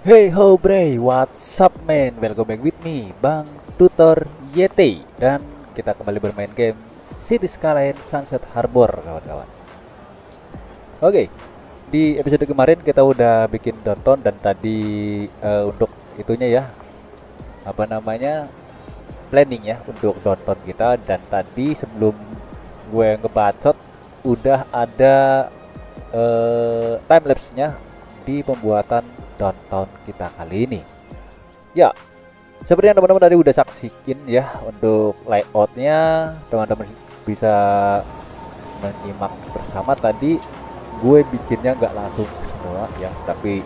Hey ho bre, what's up man? Welcome back with me, Bang Tutor YT. Dan kita kembali bermain game City Skyline Sunset Harbor, kawan-kawan. Oke, di episode kemarin kita udah bikin downtown dan tadi untuk itunya ya, apa namanya, planning ya untuk downtown kita. Dan tadi sebelum gue ngebacot udah ada timelapse-nya di pembuatan downtown kita kali ini. Ya, seperti yang teman-teman tadi udah saksikan ya, untuk layoutnya teman-teman bisa menyimak bersama. Tadi gue bikinnya nggak langsung semua ya, tapi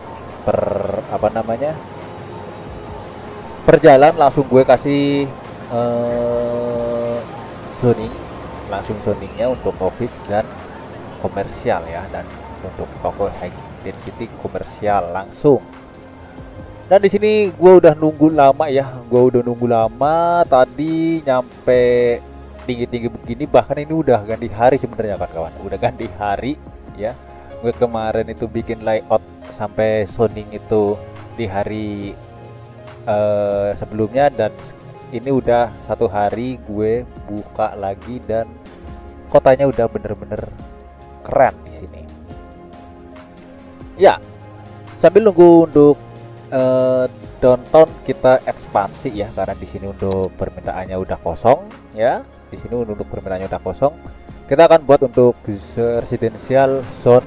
perjalan langsung gue kasih zoning, langsung zoningnya untuk office dan komersial ya, dan untuk toko high density komersial langsung. Dan di sini gue udah nunggu lama ya, tadi nyampe tinggi-tinggi begini, bahkan ini udah ganti hari sebenarnya kawan-kawan, udah ganti hari ya. Gue kemarin itu bikin layout sampai zoning itu di hari sebelumnya, dan ini udah satu hari gue buka lagi dan kotanya udah bener-bener keren di sini. Ya, sambil nunggu untuk downtown kita ekspansi ya, karena di sini untuk permintaannya udah kosong ya. Di sini untuk permintaannya udah kosong, kita akan buat untuk residential zone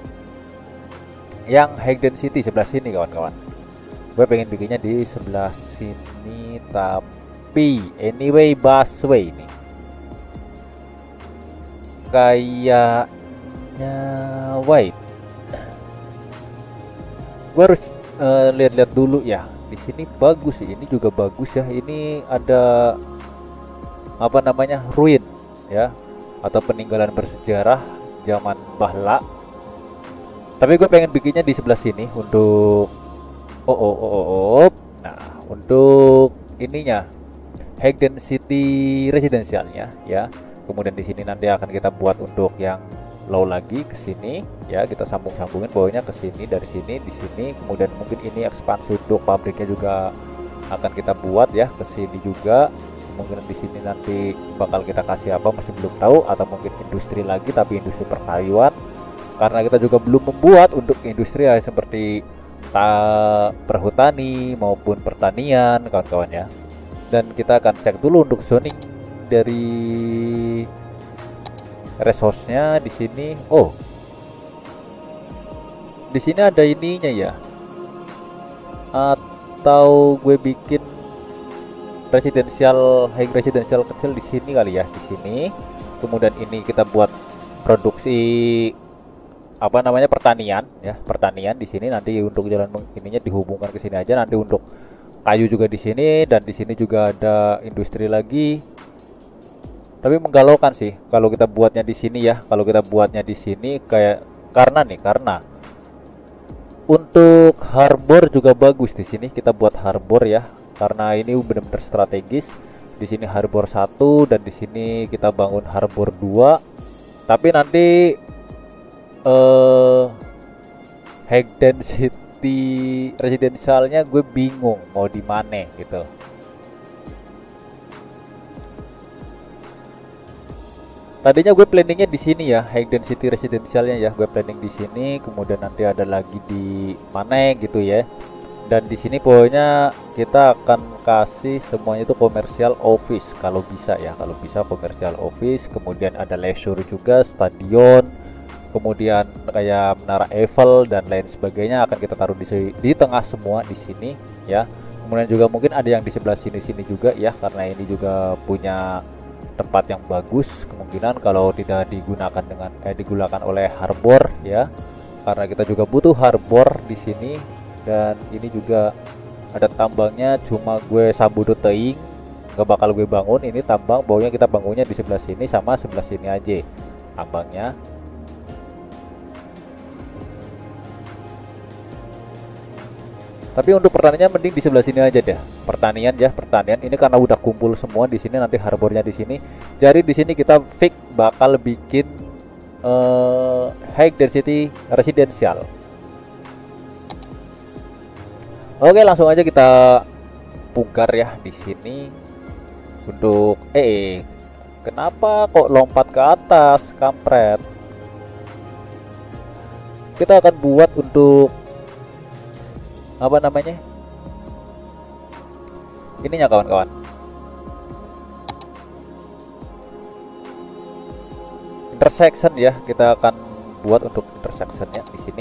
yang high density sebelah sini kawan-kawan. Gue pengen bikinnya di sebelah sini, tapi anyway busway ini kayaknya wait. Gue harus lihat-lihat dulu ya. Di sini bagus sih, ini juga bagus ya. Ini ada apa namanya, ruin ya, atau peninggalan bersejarah zaman bahla. Tapi gue pengen bikinnya di sebelah sini untuk nah, untuk ininya high density residentialnya ya. Kemudian di sini nanti akan kita buat untuk yang low lagi ke sini ya, kita sambungin bawahnya ke sini, dari sini di sini. Kemudian mungkin ini ekspansi untuk pabriknya juga akan kita buat ya ke sini juga. Mungkin di sini nanti bakal kita kasih apa masih belum tahu, atau mungkin industri lagi tapi industri perkaryuan, karena kita juga belum membuat untuk industri ya, seperti perhutani maupun pertanian kawan-kawan ya. Dan kita akan cek dulu untuk zoning dari resource-nya di sini. Oh, di sini ada ininya ya, atau gue bikin high residential kecil di sini kali ya, di sini. Kemudian ini kita buat produksi apa namanya, pertanian ya, pertanian di sini. Nanti untuk jalan ininya dihubungkan ke sini aja. Nanti untuk kayu juga di sini, dan di sini juga ada industri lagi. Tapi menggalaukan sih kalau kita buatnya di sini ya. Kalau kita buatnya di sini kayak karena untuk harbor juga bagus di sini. Kita buat harbor ya, karena ini benar-benar strategis. Di sini harbor 1 dan di sini kita bangun harbor 2. Tapi nanti high density residentialnya gue bingung mau di mana gitu. Tadinya gue planningnya di sini ya, high density residentialnya ya, gue planning di sini. Kemudian nanti ada lagi di mana gitu ya. Dan di sini pokoknya kita akan kasih semuanya itu komersial office kalau bisa ya, kalau bisa komersial office. Kemudian ada leisure juga, stadion, kemudian kayak menara Eiffel dan lain sebagainya akan kita taruh di tengah semua di sini ya. Kemudian juga mungkin ada yang di sebelah sini juga ya, karena ini juga punya tempat yang bagus kemungkinan kalau tidak digunakan oleh harbor ya, karena kita juga butuh harbor di sini. Dan ini juga ada tambangnya, cuma gue sambut teing, nggak bakal gue bangun ini tambang. Baunya kita bangunnya di sebelah sini sama sebelah sini aja tambangnya. Tapi untuk pertaniannya mending di sebelah sini aja deh. Pertanian ini karena udah kumpul semua di sini, nanti harbornya di sini. Jadi di sini kita fix bakal bikin high density residential. Oke, langsung aja kita pugar ya di sini untuk kenapa kok lompat ke atas, kampret. Kita akan buat untuk apa namanya? Ininya kawan-kawan. Intersection ya, kita akan buat untuk intersectionnya di sini.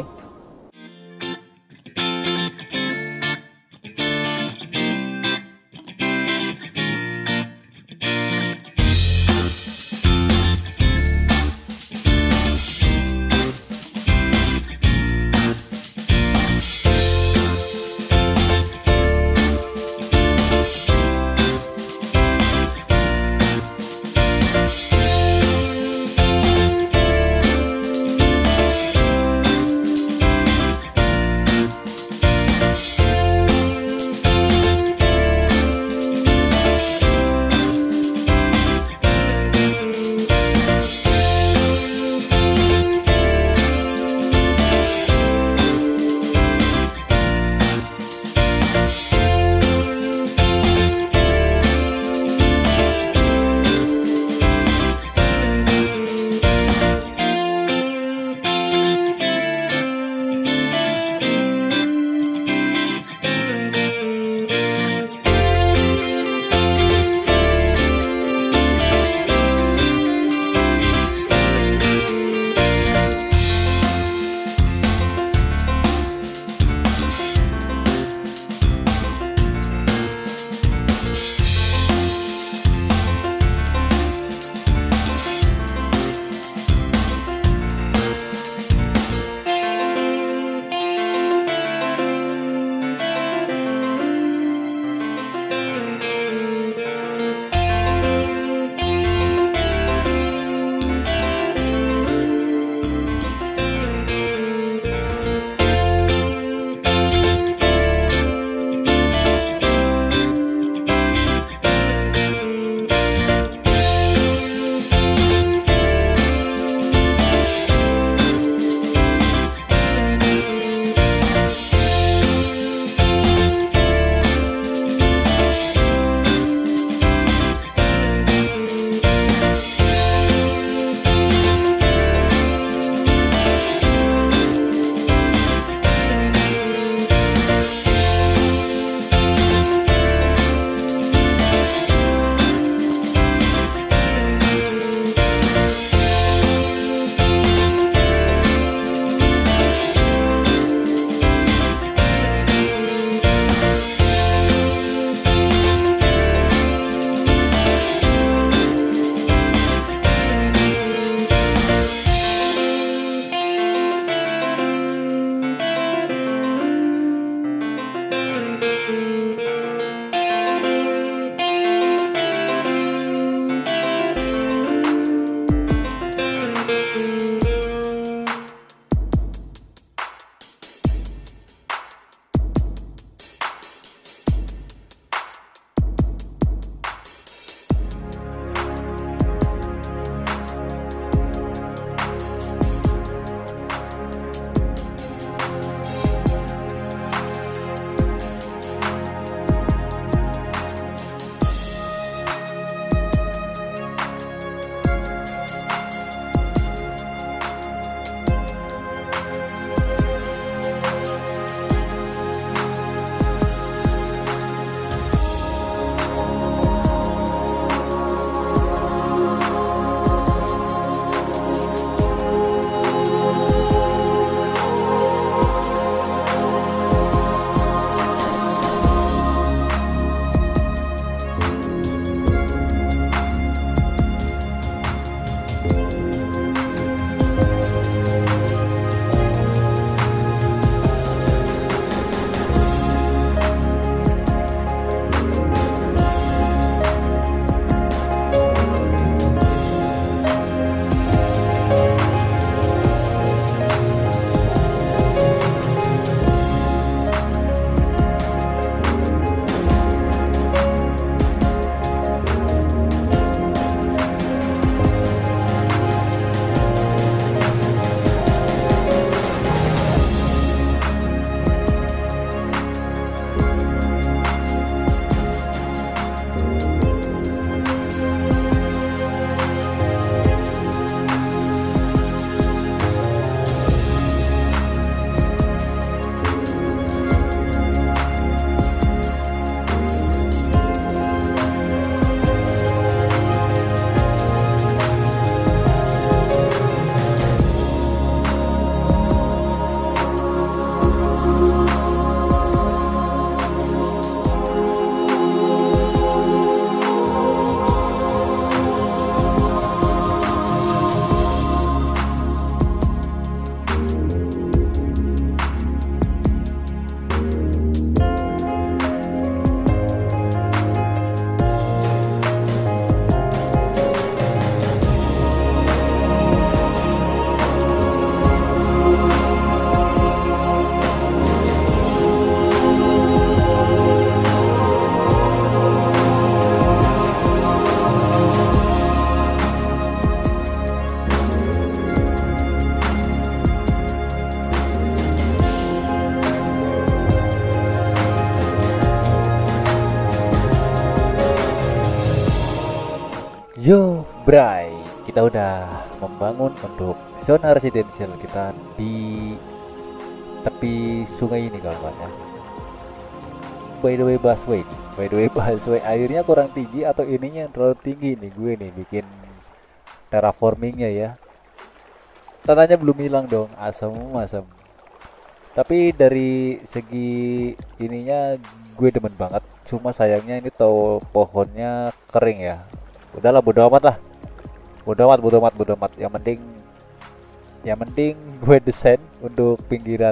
Bray, kita udah membangun untuk zona residensial kita di tepi sungai ini kawan-kawan ya. By the way busway airnya kurang tinggi atau ininya yang terlalu tinggi nih gue nih bikin terraformingnya ya. Tanahnya belum hilang dong, asam. Tapi dari segi ininya gue demen banget. Cuma sayangnya ini tahu pohonnya kering ya. Udahlah bodo amat lah. Bodo amat. Yang penting gue desain untuk pinggiran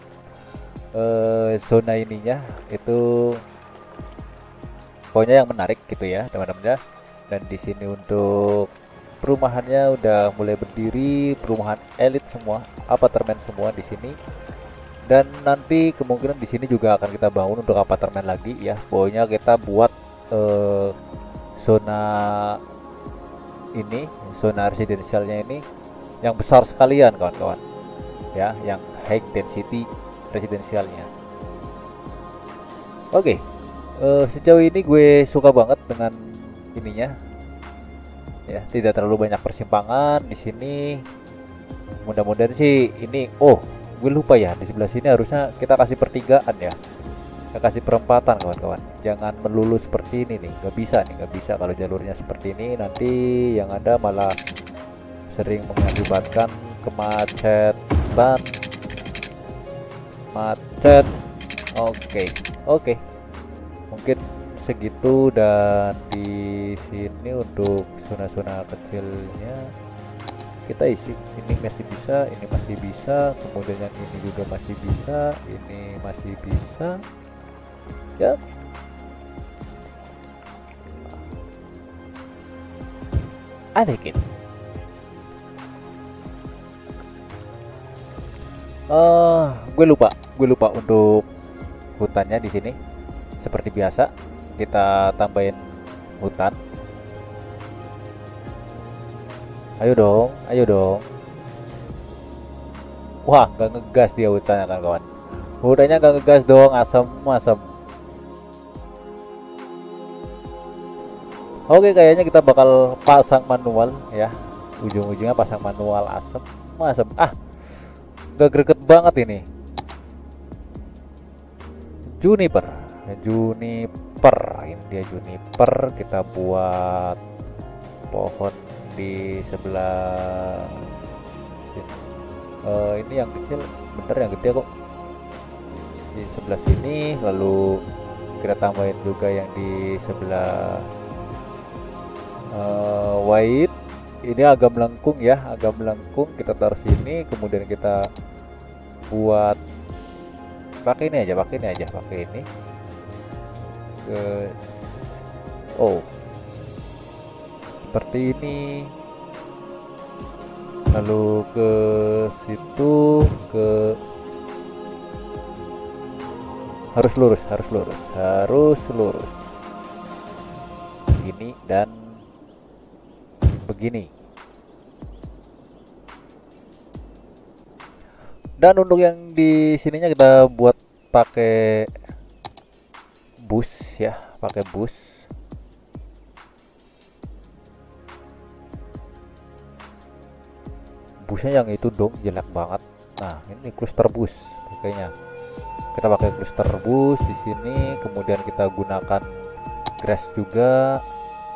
zona ininya itu pokoknya yang menarik gitu ya teman-teman ya. Dan di sini untuk perumahannya udah mulai berdiri, perumahan elit semua, apartemen semua di sini. Dan nanti kemungkinan di sini juga akan kita bangun untuk apartemen lagi ya. Pokoknya kita buat zona ini, zona residensialnya ini yang besar sekalian kawan-kawan ya, yang high density residensialnya. Oke, sejauh ini gue suka banget dengan ininya ya, tidak terlalu banyak persimpangan di sini. Mudah-mudahan sih ini, oh gue lupa ya, di sebelah sini harusnya kita kasih pertigaan ya, kita kasih perempatan kawan-kawan, jangan melulu seperti ini nih, nggak bisa kalau jalurnya seperti ini, nanti yang ada malah sering mengakibatkan kemacetan. Oke, mungkin segitu. Dan di sini untuk zona-zona kecilnya kita isi, ini masih bisa, kemudian yang ini juga masih bisa, ini masih bisa ya. I like it. Gue lupa untuk hutannya di sini. Seperti biasa kita tambahin hutan. Ayo dong. Wah, nggak ngegas dia hutannya kan kawan. Hutannya nggak ngegas dong, asam. Oke, kayaknya kita bakal pasang manual ya. Ujung-ujungnya pasang manual, asam. Gak greget banget ini. Juniper, ini dia juniper. Kita buat pohon di sebelah ini yang kecil, bentar yang gede kok di sebelah sini. Lalu kita tambahin juga yang di sebelah white. Ini agak melengkung ya, kita taruh sini. Kemudian kita buat pakai ini aja seperti ini. Lalu ke situ harus lurus ini dan begini. Dan untuk yang di sininya kita buat pakai bus ya, busnya yang itu dong, jelek banget. Nah, ini cluster bus kayaknya. Kita pakai cluster bus di sini, kemudian kita gunakan grass juga.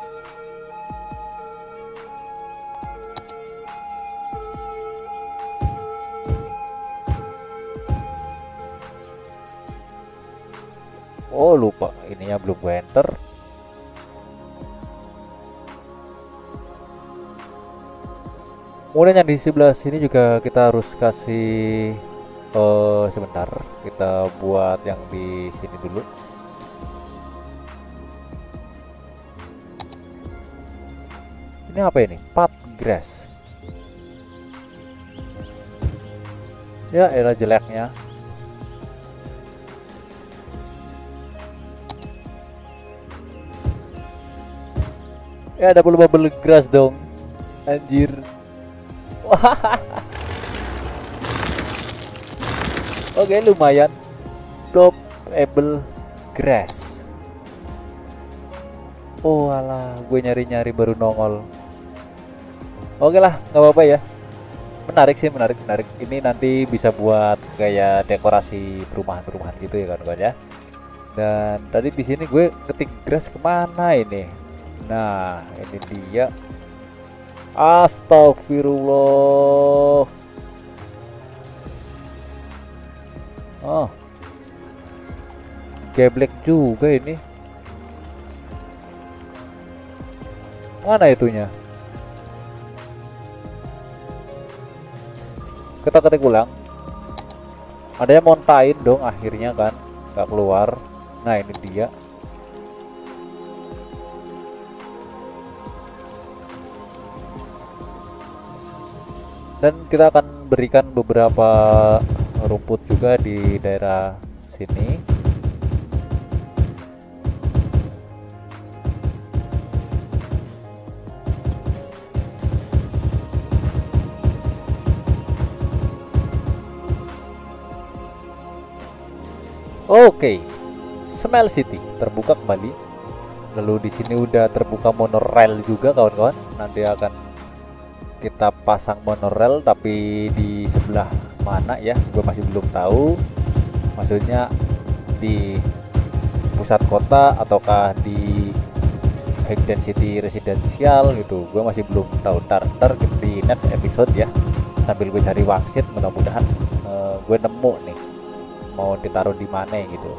Oh lupa, ininya belum gue enter. Kemudian yang di sebelah sini juga kita harus kasih sebentar, kita buat yang di sini dulu. Ini apa ini? Path grass. Ya elah jeleknya. Ya ada bubble grass dong, anjir. Oke, lumayan. Probable grass. Oh alah, gue nyari-nyari baru nongol. Oke lah, nggak apa-apa ya. Menarik sih, menarik, menarik. Ini nanti bisa buat kayak dekorasi perumahan-perumahan gitu ya kan ya. Dan tadi di sini gue ketik grass kemana ini? Nah, ini dia. Astagfirullah. Oh, geblek juga ini. Mana itunya? Kita ketik ulang. Ada yang montain dong akhirnya kan, nggak keluar. Nah ini dia. Dan kita akan berikan beberapa rumput juga di daerah sini. Oke, Smile City terbuka kembali. Lalu di sini udah terbuka monorail juga kawan-kawan. Nanti akan kita pasang monorail, tapi di sebelah mana ya? Gue masih belum tahu. Maksudnya di pusat kota ataukah di high density residensial gitu. Gue masih belum tahu. Ntar di next episode ya. Sambil gue cari wangsit, mudah-mudahan gue nemu nih mau ditaruh di mana gitu.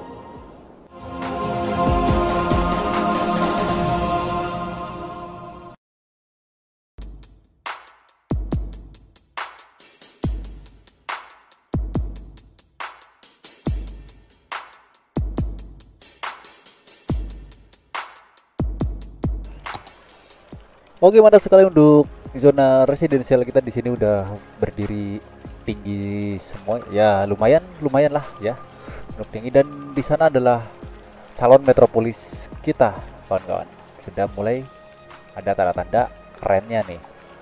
Oke, mantap sekali untuk zona residensial kita di sini udah berdiri tinggi semua ya, lumayan lah ya untuk tinggi. Dan di sana adalah calon metropolis kita kawan-kawan, sudah mulai ada tanda-tanda kerennya nih.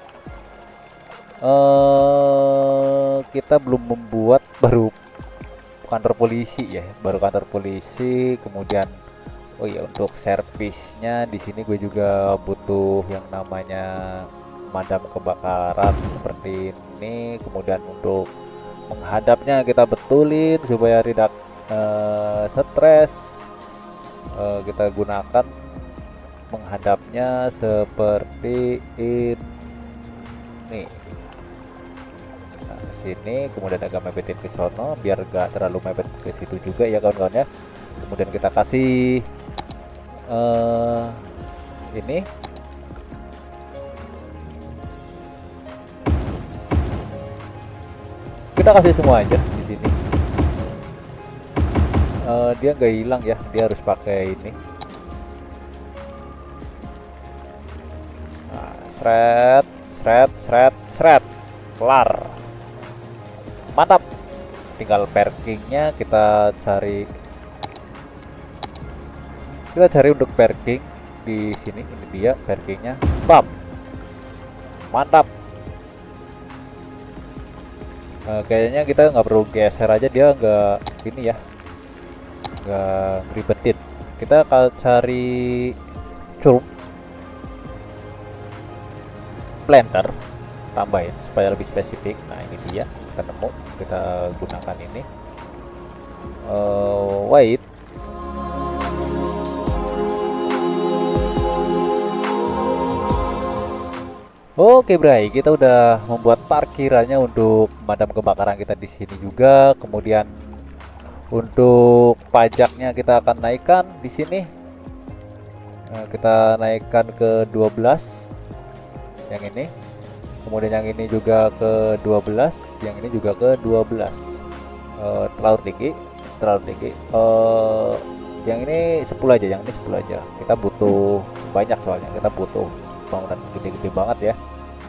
Kita belum membuat baru kantor polisi ya, baru kantor polisi. Kemudian oh ya, untuk servisnya di sini gue juga butuh yang namanya pemadam kebakaran seperti ini. Kemudian untuk menghadapnya kita betulin supaya tidak stres. Kita gunakan menghadapnya seperti ini. Nah, sini kemudian agak mepetin ke sono biar gak terlalu mepet ke situ juga ya kawan-kawan ya. Kemudian kita kasih ini kita kasih semua aja di sini. Dia nggak hilang ya, dia harus pakai ini. Nah, seret kelar, mantap. Tinggal parkingnya kita cari untuk parking di sini. Ini dia parkingnya, bam, mantap. Kayaknya kita nggak perlu geser aja, dia nggak ini ya, nggak ribetin. Kita akan cari curug planter, tambahin supaya lebih spesifik. Nah ini dia, kita nemu, kita gunakan ini. Wait, oke Bray, kita udah membuat parkirannya untuk pemadam kebakaran kita di sini juga. Kemudian untuk pajaknya kita akan naikkan di sini. Kita naikkan ke 12 yang ini. Kemudian yang ini juga ke 12, yang ini juga ke 12. Terlalu tinggi. Yang ini 10 aja, yang ini 10 aja. Kita butuh banyak soalnya, kita butuh bangunan gede-gede banget ya.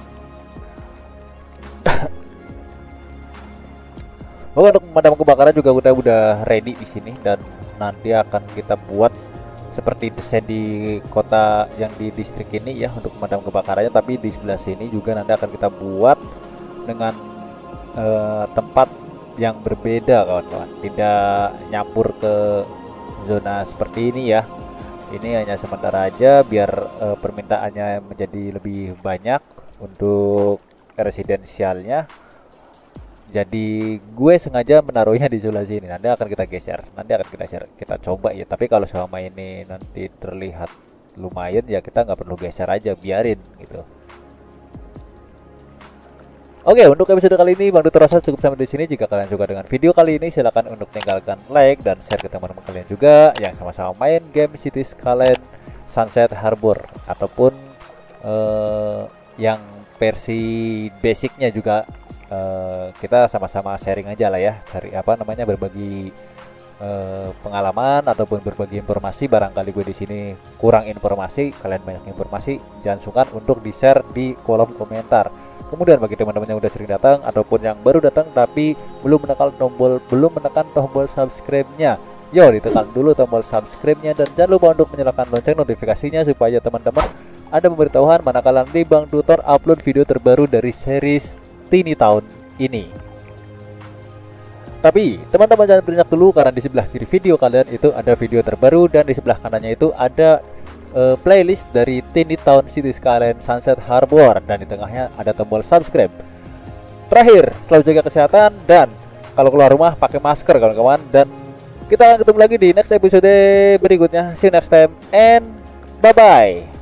Oke, untuk pemadam kebakaran juga udah ready di sini, dan nanti akan kita buat seperti desain di kota yang di distrik ini ya untuk pemadam kebakarannya. Tapi di sebelah sini juga nanti akan kita buat dengan tempat yang berbeda kawan-kawan, tidak nyampur ke zona seperti ini ya. Ini hanya sementara aja biar permintaannya menjadi lebih banyak. untuk residensialnya. Jadi gue sengaja menaruhnya di sebelah sini. Nanti akan kita geser. Nanti akan kita share, kita coba ya. Tapi kalau selama ini nanti terlihat lumayan ya kita nggak perlu geser aja, biarin gitu. Oke, untuk episode kali ini Bang Duto rasa cukup sampai di sini. Jika kalian suka dengan video kali ini, silakan untuk tinggalkan like dan share ke teman-teman kalian juga yang sama-sama main game Cities Skylines Sunset Harbor ataupun yang versi basicnya juga. Kita sama-sama sharing aja lah ya, cari apa namanya, berbagi pengalaman ataupun berbagi informasi. Barangkali gue di sini kurang informasi, kalian banyak informasi, jangan sungkan untuk di-share di kolom komentar. Kemudian bagi teman-teman yang udah sering datang ataupun yang baru datang tapi belum menekan tombol subscribe-nya, yo ditekan dulu tombol subscribe-nya dan jangan lupa untuk menyalakan lonceng notifikasinya supaya teman-teman ada pemberitahuan manakala nanti Bang Tutor upload video terbaru dari series Tiny Town ini. Tapi teman-teman jangan berenyak dulu, karena di sebelah kiri video kalian itu ada video terbaru dan di sebelah kanannya itu ada playlist dari Tiny Town Cities Skylines Sunset Harbor dan di tengahnya ada tombol subscribe. Terakhir, selalu jaga kesehatan dan kalau keluar rumah pakai masker kawan-kawan, dan kita akan ketemu lagi di next episode berikutnya. See you next time and bye bye.